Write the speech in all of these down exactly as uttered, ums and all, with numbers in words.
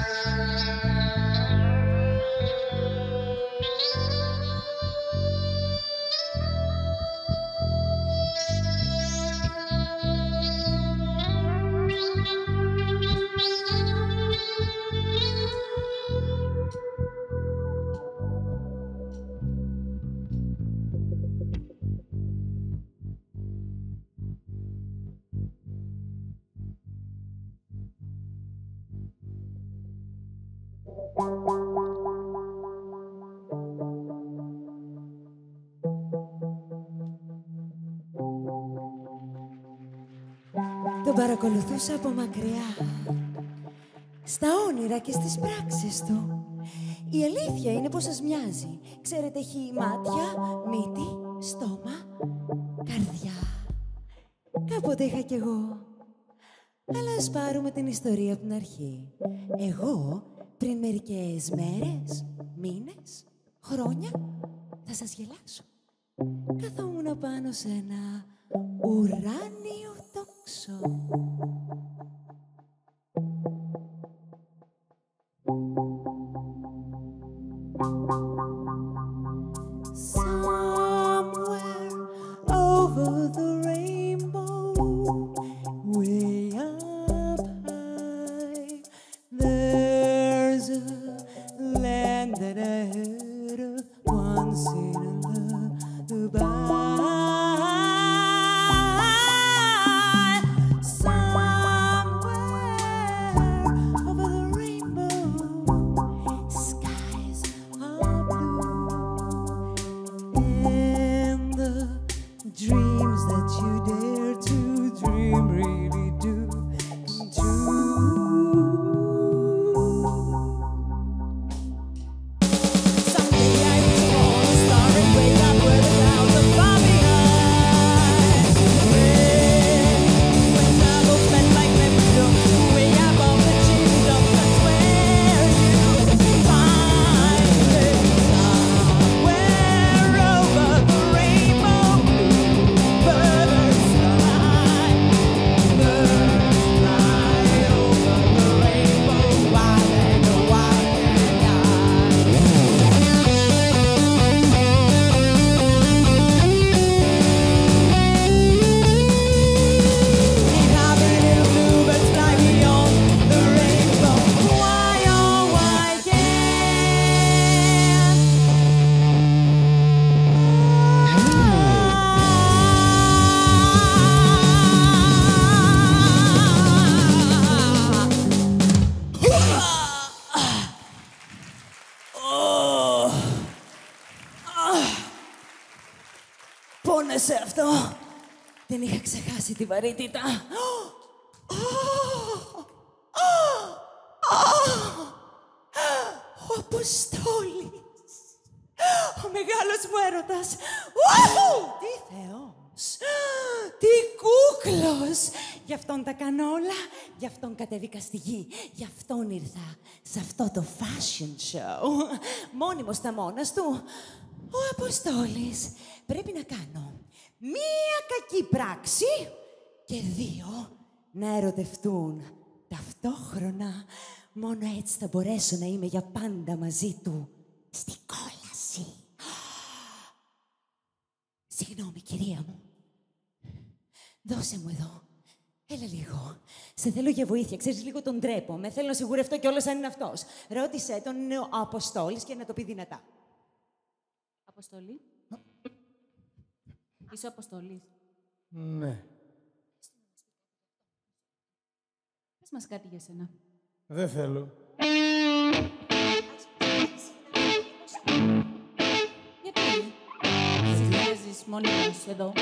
Τον παρακολουθούσα από μακριά, στα όνειρα και στις πράξεις του. Η αλήθεια είναι πως σας μοιάζει. Ξέρετε, έχει μάτια, μύτη, στόμα, καρδιά. Κάποτε είχα κι εγώ. Αλλά ας πάρουμε την ιστορία από την αρχή. Εγώ, πριν μερικές μέρες, μήνες, χρόνια, θα σας γελάσω. Καθόμουν πάνω σε ένα ουράνιο τόξο. Somewhere over the rainbow, way up high, there's a land that I heard of once in a lullaby. Dreams that you dare to dream really do come true. Someday I was born a star and wake up where the clouds are far behind. When, when doubles met like Neptune, way above the kingdom, that's where you find me. Somewhere over the rainbow. Πόνεσαι αυτό. Δεν είχα ξεχάσει τη βαρύτητα. Ο Αποστόλης. Ο μεγάλος μου έρωτας. Τι θεός. Τι κούκλος. Γι' αυτόν τα κάνω όλα. Γι' αυτόν κατέβηκα στη γη. Γι' αυτόν ήρθα σε αυτό το fashion show. Μόνιμος στα μόνας του. Ο Αποστόλης. Πρέπει να κάνω μία κακή πράξη και δύο να ερωτευτούν ταυτόχρονα. Μόνο έτσι θα μπορέσω να είμαι για πάντα μαζί του στην κόλαση. Συγγνώμη, κυρία μου. Δώσε μου εδώ. Έλα λίγο. Σε θέλω για βοήθεια. Ξέρεις, λίγο τον τρέπομαι. Θέλω να σιγουρευτώ κιόλας αν είναι αυτός. Ρώτησέ τον, είναι ο Αποστόλης και να το πει δυνατά. Αποστολή. Είσαι ο Αποστολής. Ναι. Πες μας κάτι για σένα. Δεν θέλω. Γιατί συνδυάζεις μόνιμος εδώ.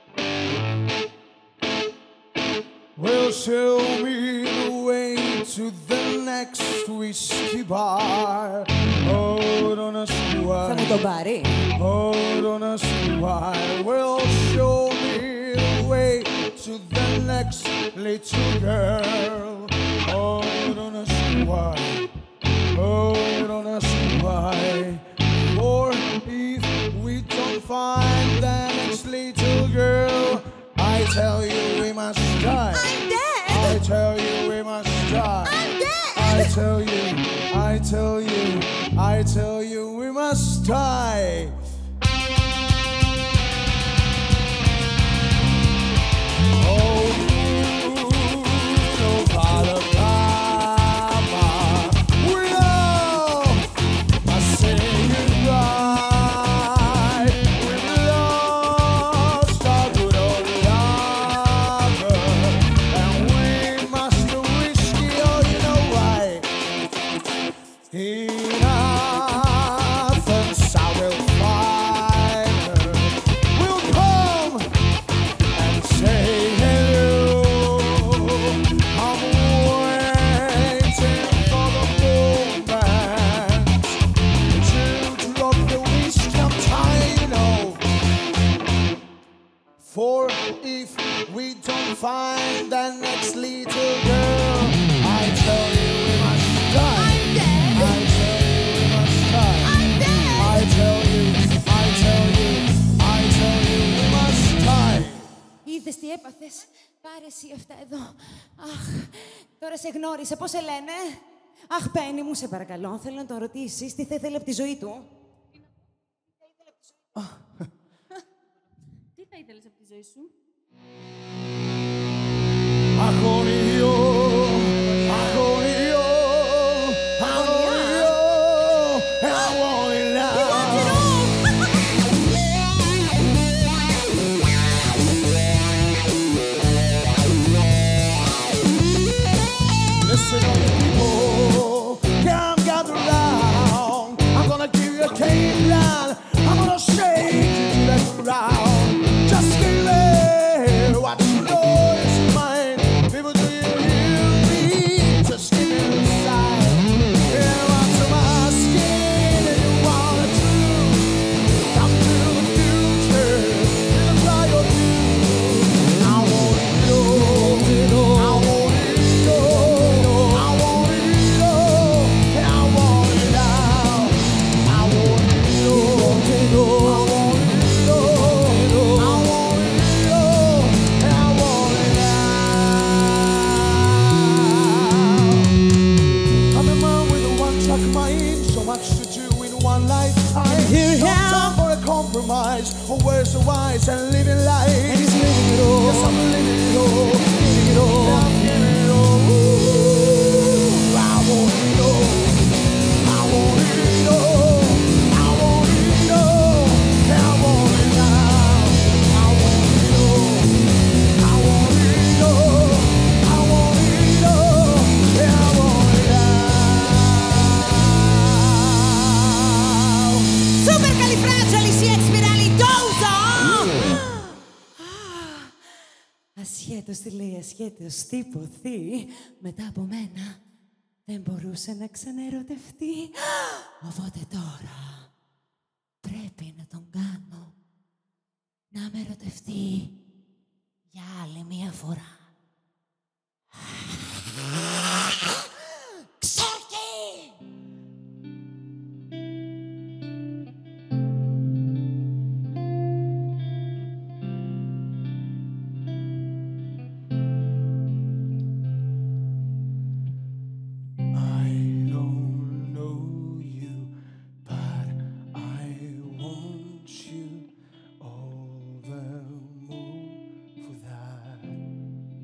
Well, show me the way to the next whiskey bar. Hold on a squad. Θα μου το πάρει. Hold on a squad. Well, show me the way to the next little girl. Hold on a squad. Hold on a squad. For if we don't find the next little girl, I tell you we must die. I'm dead. I tell you we must die. I'm dead. I tell you, I tell you, I tell you, we must die. For if we don't find the next little girl, I tell you we must die. I'm dead. I tell you we must die. I'm dead. I tell you, I tell you, I tell you we must die. Είδες τι έπαθες. Πάρε εσύ αυτά εδώ. Αχ, τώρα σε γνώρισε. Πώς σε λένε? Αχ, Πέννη μου, σε παρακαλώ. Θέλω να τον ρωτήσεις τι θα ήθελε από τη ζωή του. Τι θα ήθελες από τη ζωή σου? Αγωνιό, αγωνιό, αγωνιό, αγωνιό. Listen up, people, come gather round. I'm gonna give you a cave land. I'm gonna shake you to the ground. Just give me what you know is mine. People, do you hear me? Just give me the sign. Yeah, what's on my skin and you wanna do? Come to the future and fly your view. I want it all. I want it all. I want it all. I want it all. I want it all. I want it all. I want it all. I want it all. I'm a man with a one-track mind, so much to do in one life. I'm here no now. time for a compromise. Or where's the wise and living life? And he's living it all. Yes, I'm living it all. Living it all. I'm giving it all. Ooh, I want it all. I want it all. I want it all. I want it now. I want it all. I want it all. I want it all. I want it now. Super califragiliciexpialidocious. Ασχέτως τι λέει, ασχέτως τι υποθεί, μετά από μένα δεν μπορούσε να ξαναερωτευτεί. Οπότε τώρα πρέπει να τον κάνω να με ερωτευτεί για άλλη μία φορά. Ξόρκι! I don't know you, but I want you all the more for that.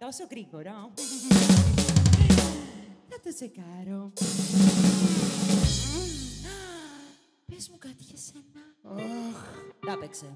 τόσο γρήγορο. Θα το τσεκάρω. Πες μου κάτι για σένα. Τα παίξε.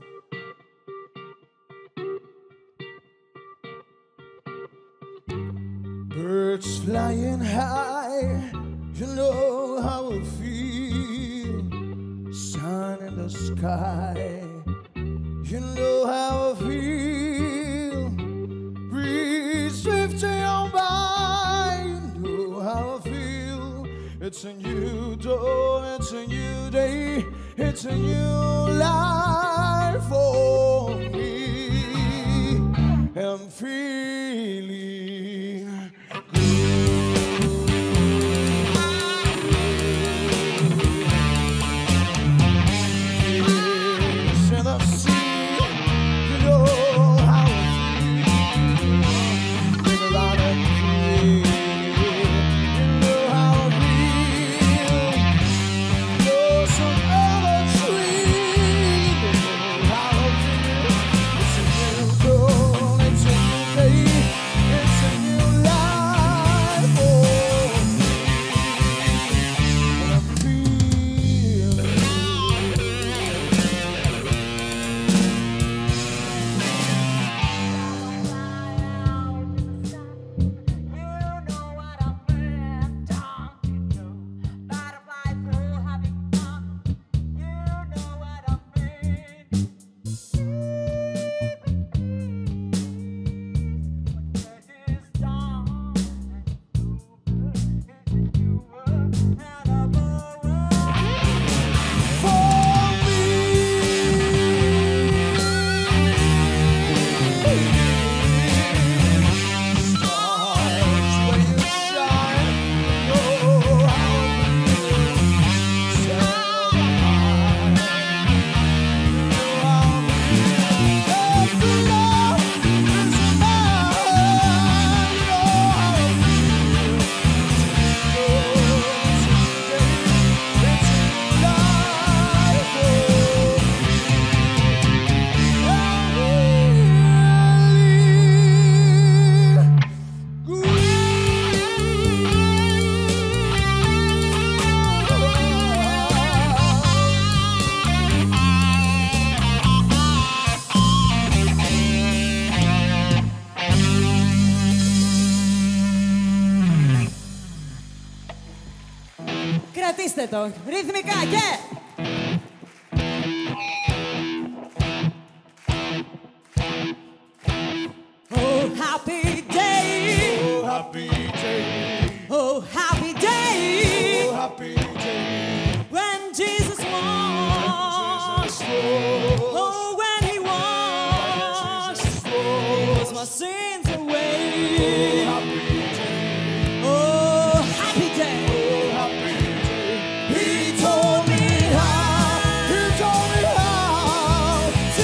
Birds flying high, you know how I feel. Sun in the sky, you know how I feel. Breeze drifting on by, you know how I feel. It's a new dawn, it's a new day, it's a new life for me. I'm feeling Κρατήστε το, ρυθμικά και... Oh, happy day! oh happy day, Oh, happy day! oh happy day, When Jesus washed, oh, when he washed, was my sins away. oh happy day, Oh, happy day! oh happy day. He told me how, he told me how to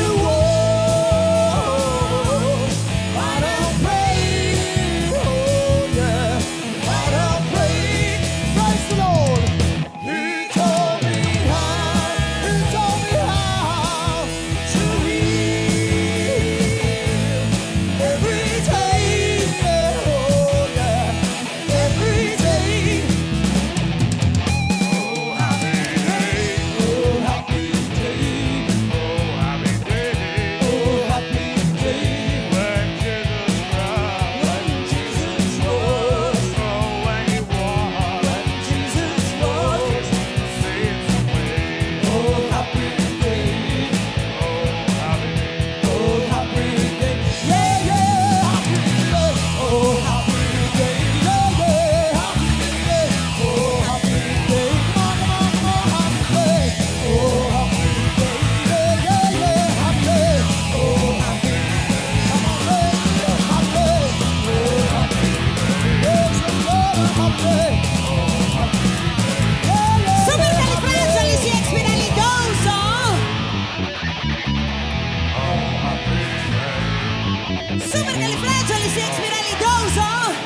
walk. Why don't pray, oh yeah, why don't pray, praise the Lord. He told me how, he told me how to heal every day, oh yeah, every day. Oh happy day, oh happy day, oh happy day, oh happy day. When Jesus rose, when Jesus rose, oh when he walked, when Jesus rose, sins away. Oh happy day, oh happy day, oh happy day, yeah yeah, happy day, oh happy day, yeah yeah, happy day, oh happy day, come on come on come on, happy day, oh happy day, yeah yeah yeah, happy day, oh happy day, come on let's go, happy day, oh happy day, yes the Lord, happy day, oh happy day, yeah yeah. Supercalifragilisticexpialidocious! Supercalifragilisticexpialidocious!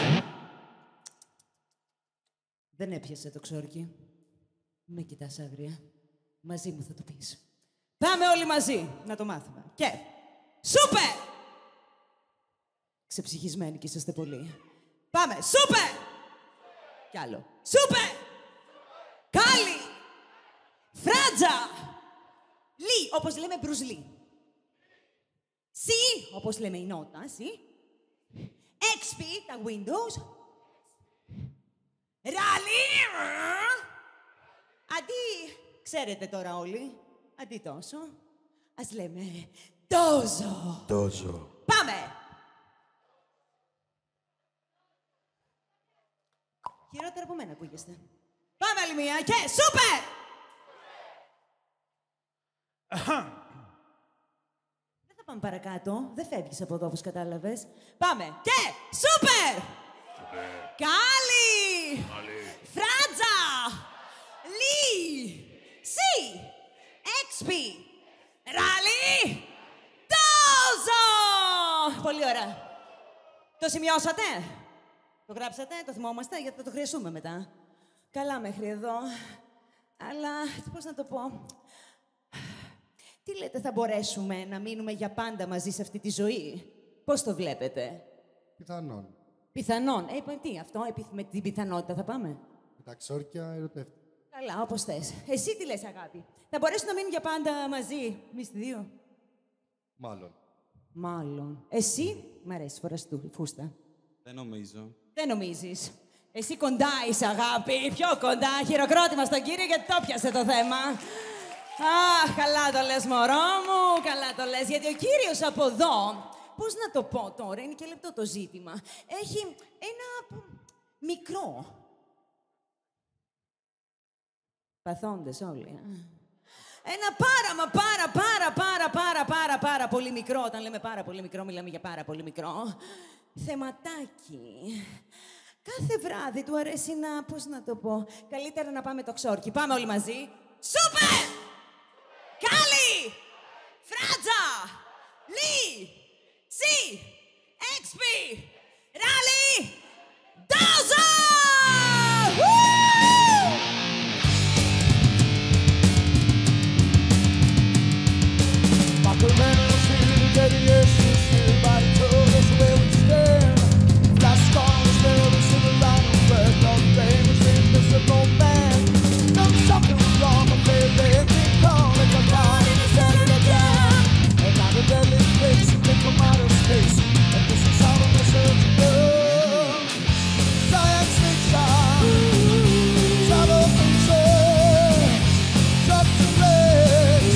Δεν έπιασε το ξόρκι. Με κοιτάς άγρια. Μαζί μου θα το πεις. Πάμε όλοι μαζί να το μάθουμε. Και... Σούπερ! Ξεψυχισμένοι κι είσαστε πολύ. Πάμε. Σούπερ! Κι άλλο. Σούπερ! Κάλι! Φράτζα! Λι, όπως λέμε Μπρουζ Λι. Σι, όπως λέμε η νότα, σι. Έξπι, τα Windows. Ράλι! Αντί, ξέρετε τώρα όλοι, αντί τόσο, ας λέμε ντόζο. Ντόζο. Πάμε! Χειρότερα από μένα ακούγεστε. Πάμε άλλη μία και σούπερ! Δεν θα πάμε παρακάτω. Δεν φεύγεις από εδώ, όπως κατάλαβες. Πάμε και σούπερ! Κάλι! Φράτζα! Λι! Σι! Έξπι! Ράλι! Τόζο! Πολύ ωραία. Το σημειώσατε? Το γράψατε, το θυμόμαστε, γιατί θα το χρειαστούμε μετά. Καλά μέχρι εδώ. Αλλά, πώς να το πω... Τι λέτε, θα μπορέσουμε να μείνουμε για πάντα μαζί σε αυτή τη ζωή? Πώς το βλέπετε? Πιθανόν. Πιθανόν. Ε, είπα, τι, αυτό, επι- με την πιθανότητα θα πάμε. Με τα ξόρκια ερωτεύτηκα. Καλά, όπως θες. Εσύ τι λες, αγάπη? Θα μπορέσουν να μείνουν για πάντα μαζί, εμείς οι δύο? Μάλλον. Μάλλον. Εσύ, μ' αρέσει, φοράς του, φούστα. Δεν νομίζω. Δεν νομίζεις. Εσύ κοντά είσαι, αγάπη. Πιο κοντά. Χειροκρότημα στον κύριο, γιατί το πιάσε το θέμα. Αχ, καλά το λες, μωρό μου. Καλά το λες. Γιατί ο κύριος από εδώ, πώς να το πω τώρα, είναι και λεπτό το ζήτημα, έχει ένα μικρό. Παθόντες όλοι, α. Ένα πάρα, μα πάρα, πάρα, πάρα, πάρα, πάρα, πάρα πολύ μικρό. Όταν λέμε πάρα πολύ μικρό, μιλάμε για πάρα πολύ μικρό. Θεματάκι. Κάθε βράδυ του αρέσει να, πώς να το πω, καλύτερα να πάμε το ξόρκι. Πάμε όλοι μαζί. Σούπερ! Κάλι! Φράτζα! Λι! Σι! Έξπι! Ράλι! Ντόζο! Macarena, still radiation, still by told us where we stand. Flash corners, still the silver line of red, long famous, invisible man. Done something wrong, but baby, it can call it a line in the center of jam. And now the deadly place, they come out of space, and this is how the message goes. Science fiction, travel fiction, drop to legs.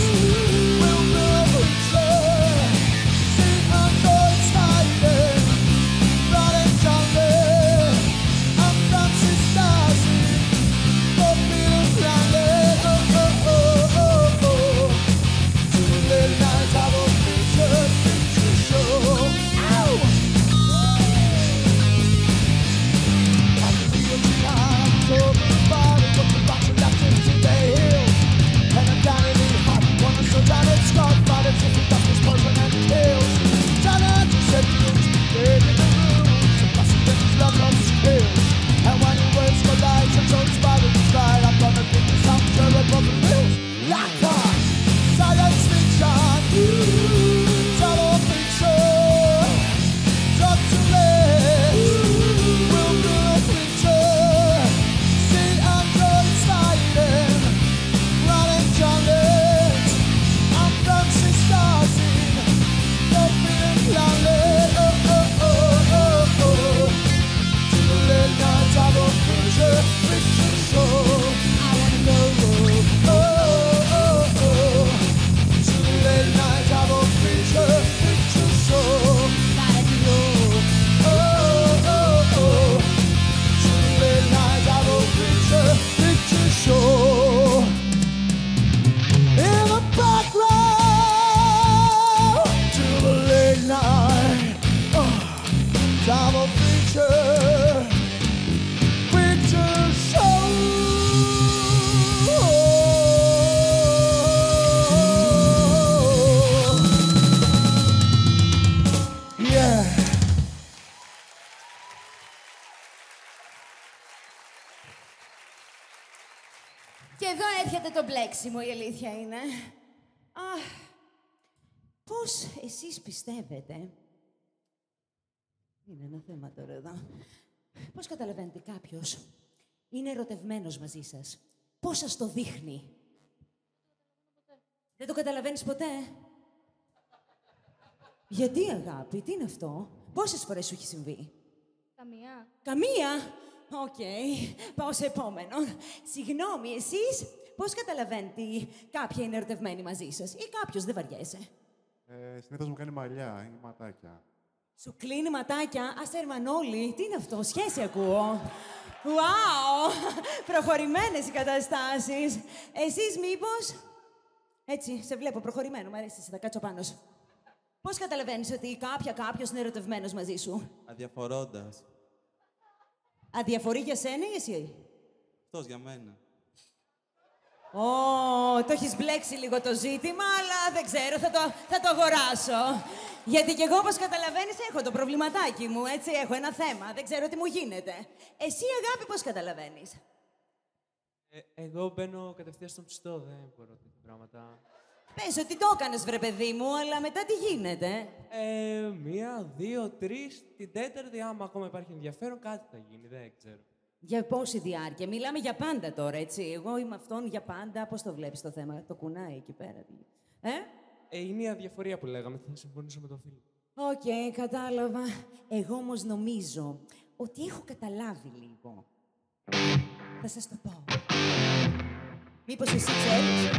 Και εδώ έρχεται το μπλέξιμο, η αλήθεια είναι. Αχ, πώς εσείς πιστεύετε Είναι ένα θέμα τώρα εδώ. Πώς καταλαβαίνετε κάποιος είναι ερωτευμένος μαζί σας? Πώς σας το δείχνει? Δεν το καταλαβαίνεις ποτέ? Γιατί, αγάπη, τι είναι αυτό? Πόσες φορές σου έχει συμβεί? Καμία. Καμία! Οκ. Πάω σε επόμενο. Συγγνώμη, εσείς πώς καταλαβαίνετε κάποια είναι ερωτευμένη μαζί σας ή κάποιος, δεν βαριέσαι? Ε, συνήθως μου κάνει μαλλιά, είναι ματάκια. Σου κλείνει ματάκια, άστερ Μανώλη. Τι είναι αυτό, σχέση ακούω. Wow! Προχωρημένες οι καταστάσεις. Εσείς μήπως... Έτσι, σε βλέπω προχωρημένο, μου αρέσει, θα κάτσω πάνω σου. Πώς καταλαβαίνεις ότι κάποια κάποιος είναι ερωτευμένος μαζί σου? Αδιαφορώντας. Αδιαφορεί για σένα ή εσύ? Αυτός για μένα. Ω, το έχεις μπλέξει λίγο το ζήτημα, αλλά δεν ξέρω, θα το, θα το αγοράσω. Γιατί κι εγώ, όπως καταλαβαίνεις, έχω το προβληματάκι μου, έτσι, έχω ένα θέμα, δεν ξέρω τι μου γίνεται. Εσύ, αγάπη, πώς καταλαβαίνεις? Ε, εγώ μπαίνω κατευθείαν στον ψητό, δεν μπορώ τέτοια πράγματα. Πες ότι το έκανες, βρε παιδί μου, αλλά μετά τι γίνεται? Ε, μία, δύο, τρεις, την τέταρτη, άμα ακόμα υπάρχει ενδιαφέρον, κάτι θα γίνει, δεν ξέρω. Για πόση διάρκεια? Μιλάμε για πάντα τώρα, έτσι. Εγώ είμαι αυτόν για πάντα. Πώς το βλέπεις το θέμα? Το κουνάει εκεί πέρα. Ε? Ε, είναι η αδιαφορία που λέγαμε, θα συμφωνήσω με τον φίλο. Οκ, okay, κατάλαβα. Εγώ όμως νομίζω ότι έχω καταλάβει λίγο. Θα σας το πω. Μήπως εσύ ξέρεις?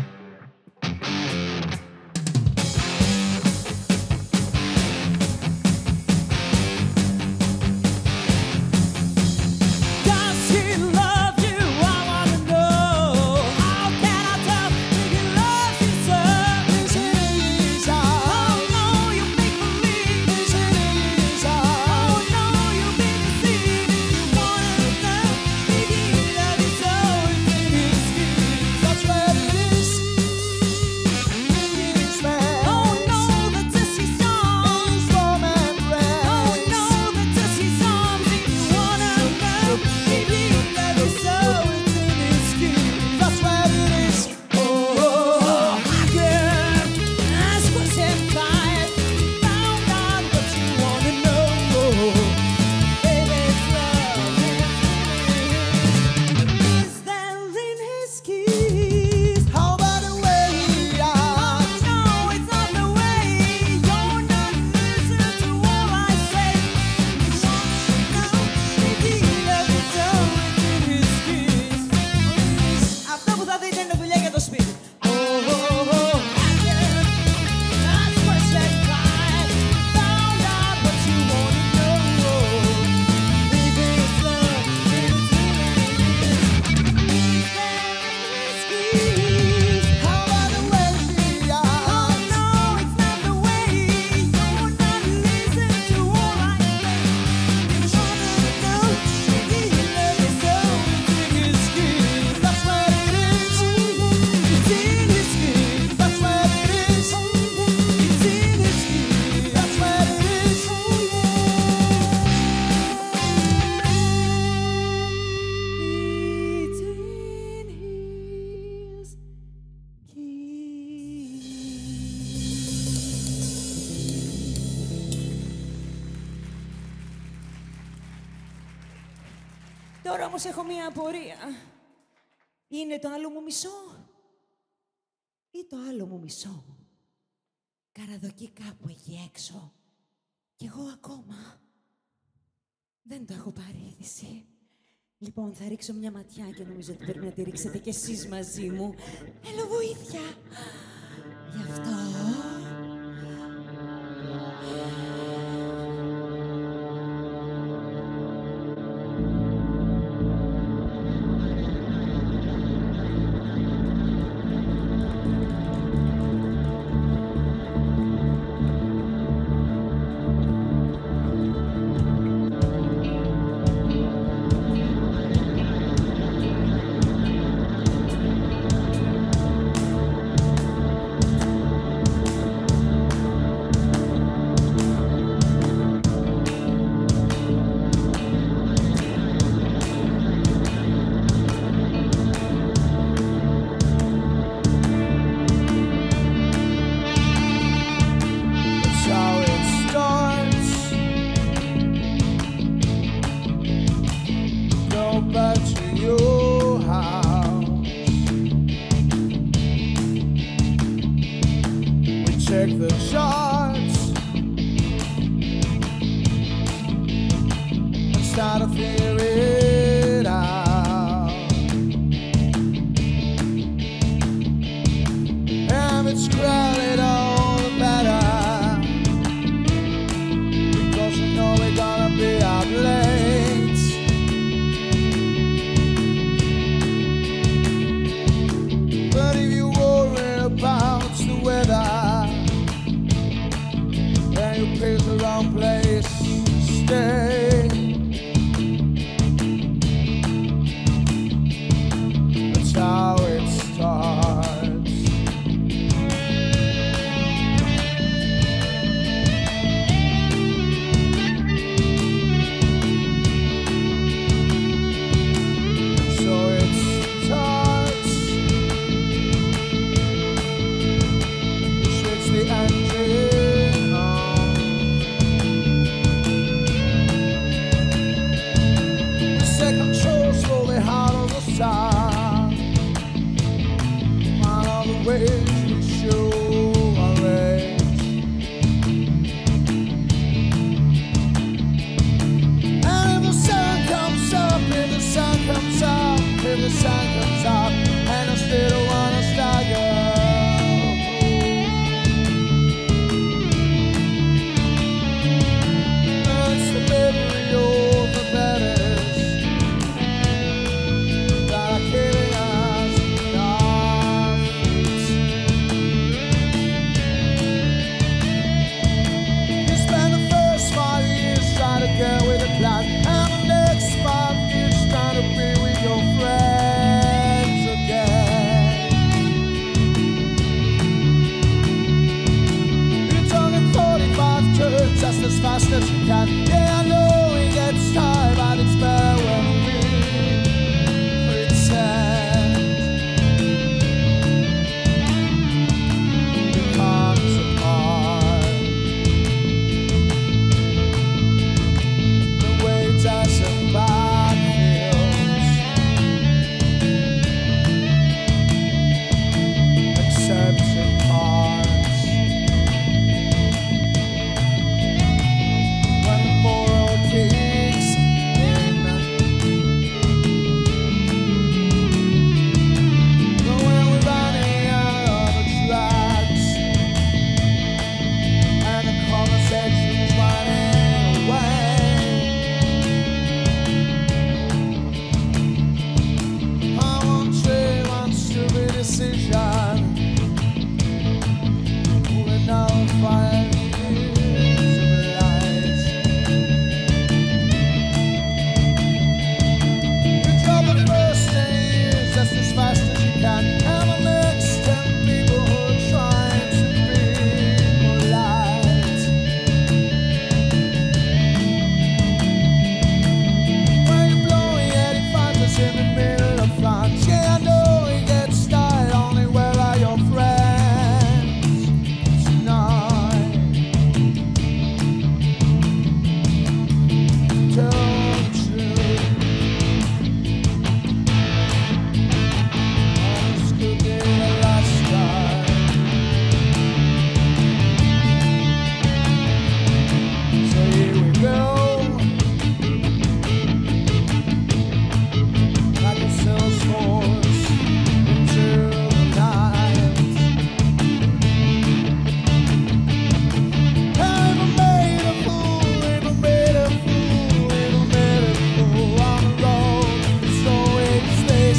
Τώρα όμως έχω μία απορία. Είναι το άλλο μου μισό ή το άλλο μου μισό καραδοκεί κάπου εκεί έξω κι εγώ ακόμα δεν το έχω πάρει είδηση. Λοιπόν, θα ρίξω μια ματιά και νομίζω ότι πρέπει να τη ρίξετε κι εσείς μαζί μου. Έλα, βοήθεια! Γι' αυτό... check the charts and start to figure it out. And it's crowded all the better, because you know we're gonna be out late. But if you worry about the weather, then you pick the wrong place to stay. That's how it starts. So it starts. Switch the engine on. The second control slowly out of the sun. Mind all the ways we show our age. And if the sun comes up, if the sun comes up, if the sun comes up, and I still don't wanna stagger. It's the memory of the letters that are killing us in our feet. You spend the first five years trying to get with a plan, and the next five years trying to be with your friends again. You're talking forty-five turns just as fast as you can. Yeah, I know it gets tired, but it's better when we pretend. It comes apart. The way doesn't bad feels, except in parts. When the moral kicks in, but when we're running out of the tracks, and the conversation's running away, I won't trade one stupid decision for another five years of light. You drop the first ten years just as fast as you can, and the next ten people who are trying to be polite. When you're blowing eighty-five us in the middle of France, yeah, I know it gets tired, only where are your friends tonight? Tell the truth. Oh, this could be the last time. So here we go, like a Salesforce into the night. Ever made a fool, ever made a fool, ever made a fool on the road. It's always this.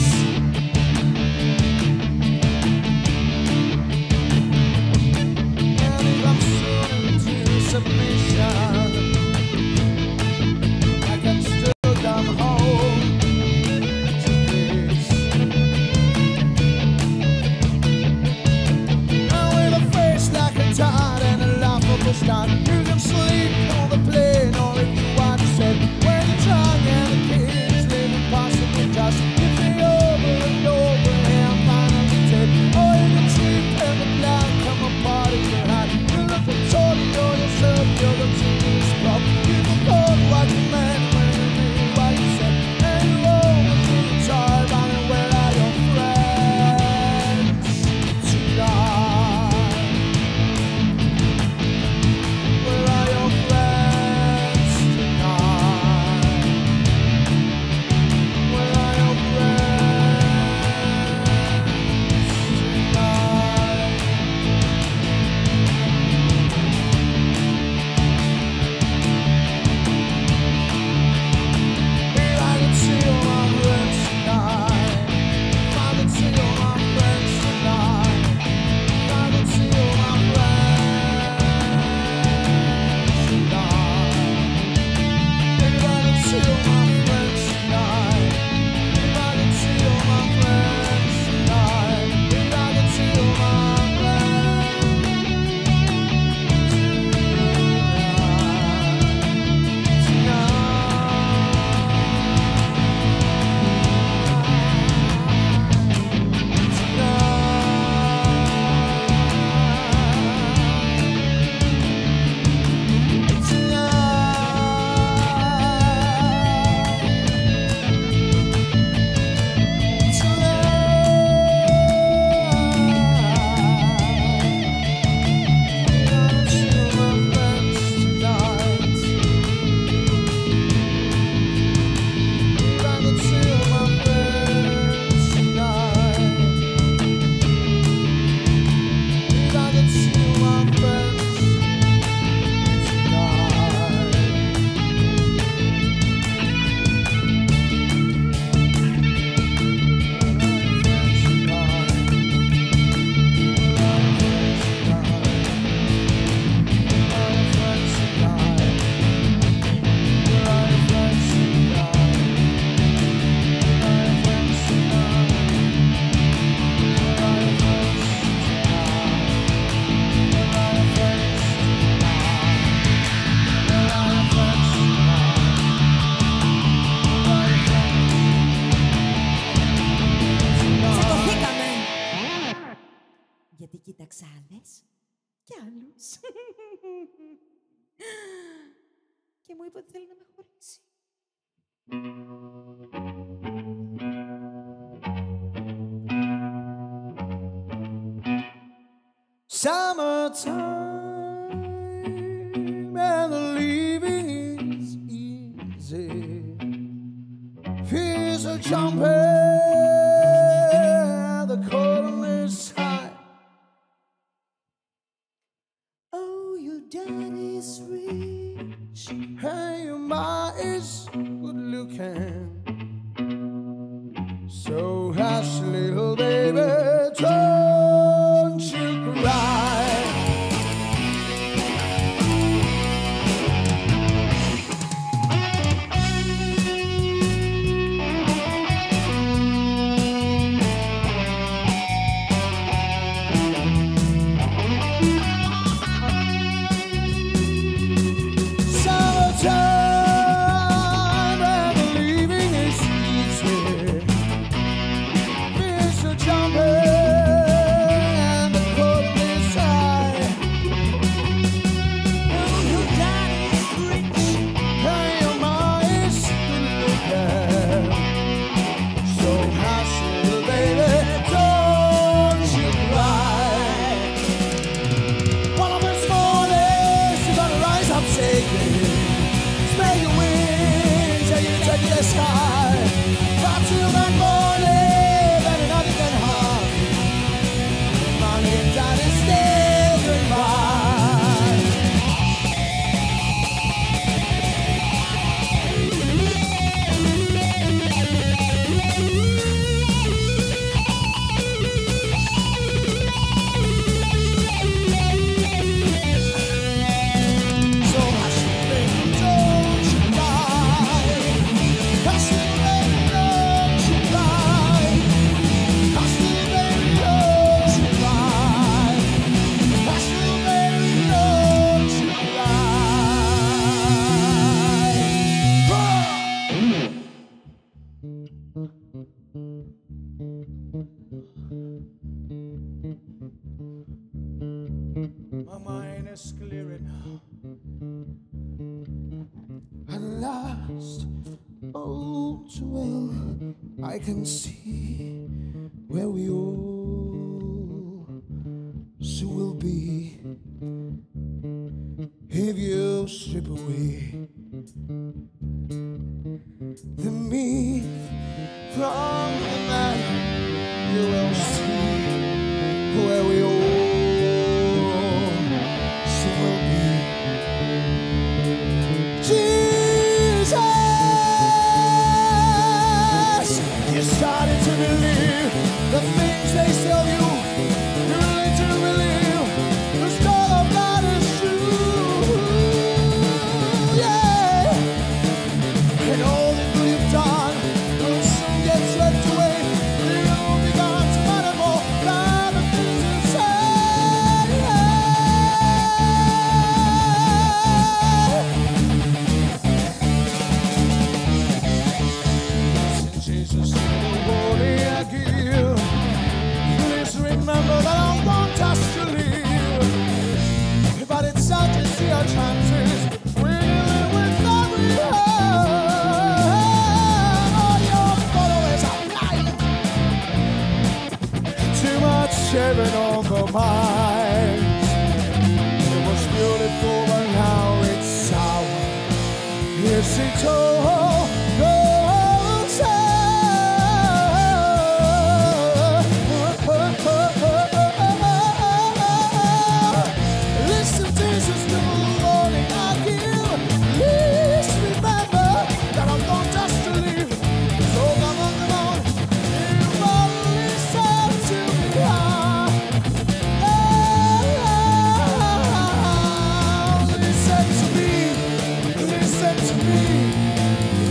And if I'm soon into submission, I can still come home to this. And with a face like a tide and a laughable start, you can sleep on the plane, or if you want to say, when you're drunk and the kids live impossibly just, you think over and over and finally take. Or you can sleep and the blind come apart in your heart. You look at Tony or yourself, you're the genius club. You can go to what you meant when you mean what you said. And you're always really tired, running where are your friends tonight? άλλες και άλλους. Και μου είπε ότι θέλει να με χωρίσει. Summertime and the living is easy. Fears are jumping, the curtain is high. Oh, your daddy's rich and your ma is good looking. So hush, little baby, don't you cry. Summertime and the living is easy. Fish are jumping and the curtain is high. Oh, your daddy's rich and your ma is good looking. So hush, little baby, don't you cry. One of these mornings you're gonna rise up singing. Spread your wings and you take to the sky. But till that morning, then nothing can harm you. Mommy and daddy still goodbye. So hush, baby, don't you cry. Hush, little baby, don't you cry. Hush, little baby, don't you cry. Hush, little baby, don't you cry. My mind is clearing now. At last, oh, too well, I can see where we all soon will be. If you strip away the me from the man, you will see where we all soon will be. Jesus, you started to believe the things they tell you. You really do believe the story of God is true. Yeah, and all the good you've done will soon get swept away. You will be gone to matter more than the things you say. Jesus, the glory I give. Please remember that I want us to live. But it's out to see our chances. We live with every hand. All your followers are blind. Too much shaving on the minds. It was beautiful, but now it's sour. Yes, it's all. Listen, Jesus, to the warning I give. Please remember that I want us to live. So come on, come on. You all listen to me. Oh, listen to me. Listen to me.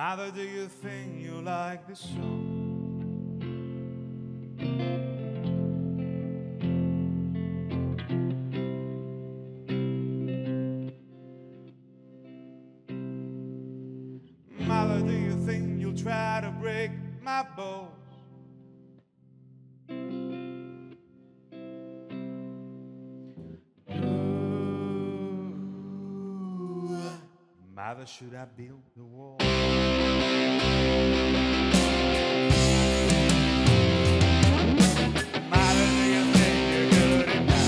Mother, do you think you like this song? Mother, do you think you'll try to break my bones? Mother, should I build the wall? Mother, do you think you're good enough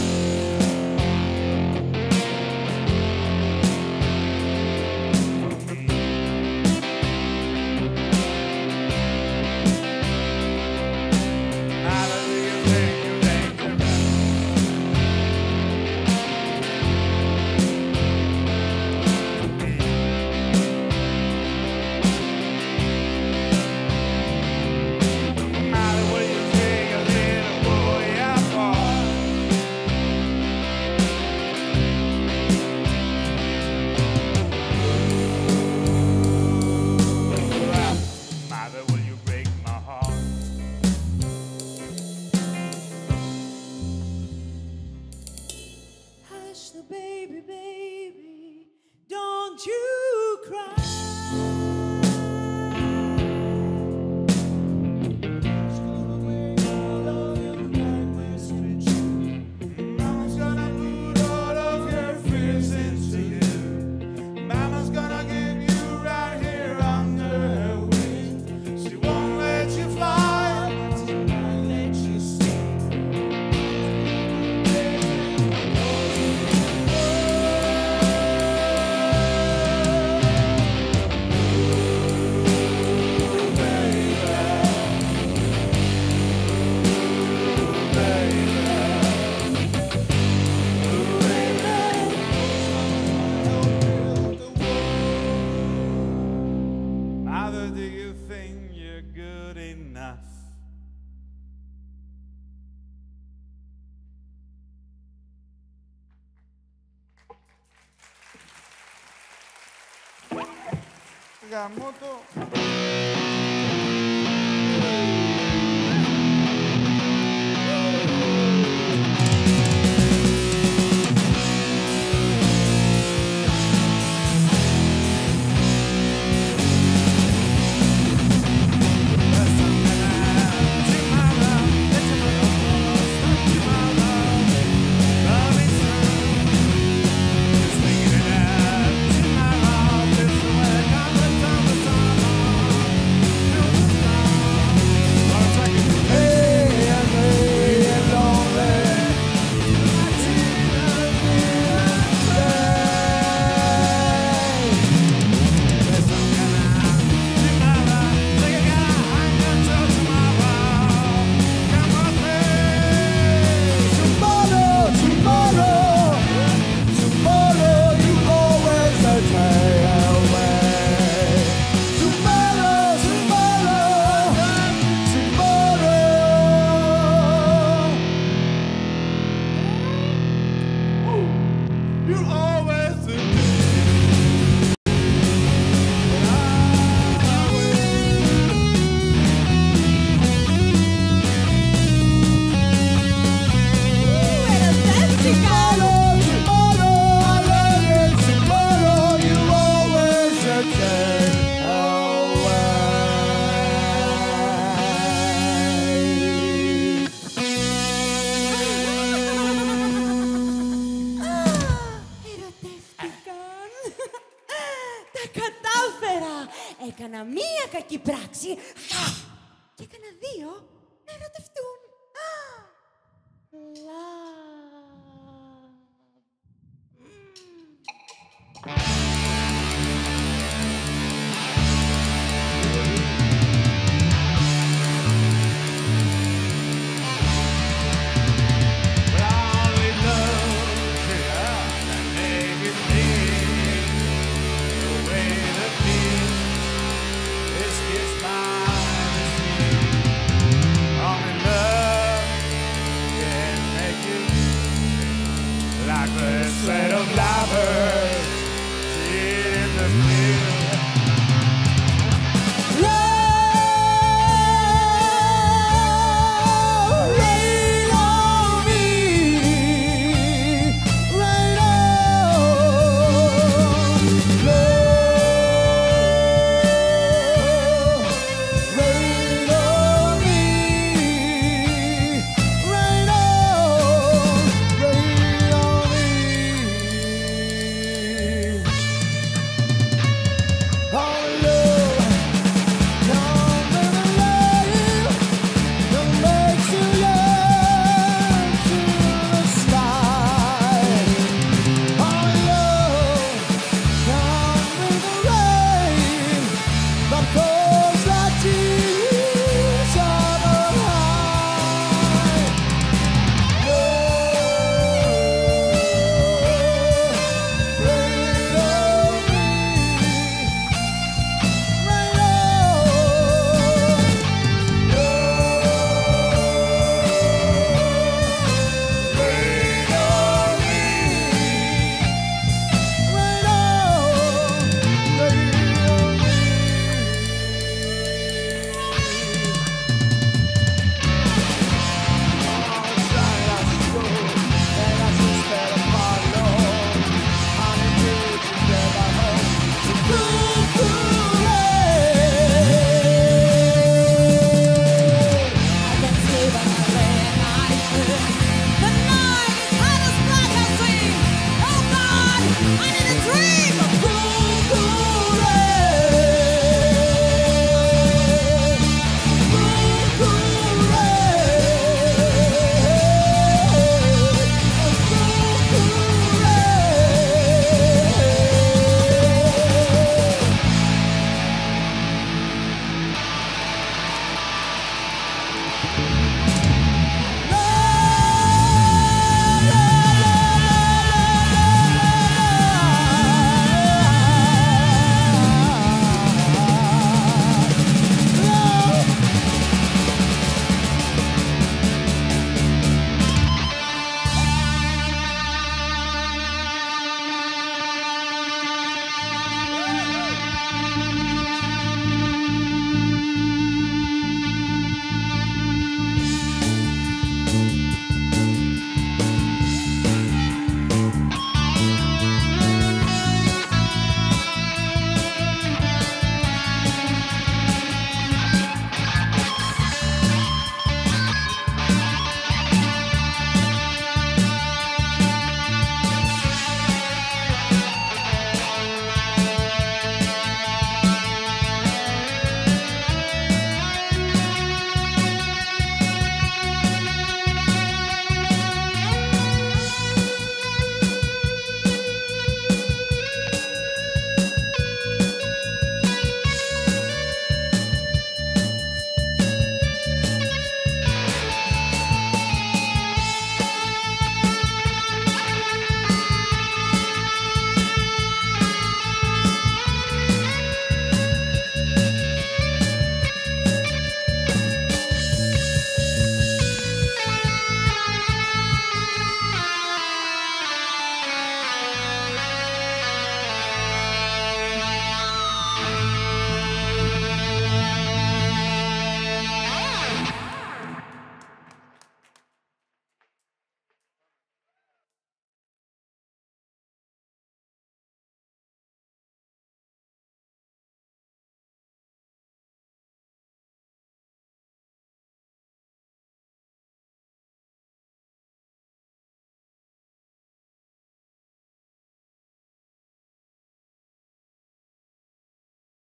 for me? Mother, do you think you're dangerous? Baby, baby, don't you cry. Mama's gonna put all of your fears into you. Mama's gonna give you right here under her wing. She won't let you fly, she won't let you sing. Mother, do you think you're good enough? Γαμώ το. Κατάφερα! Έκανα μία κακή πράξη και έκανα δύο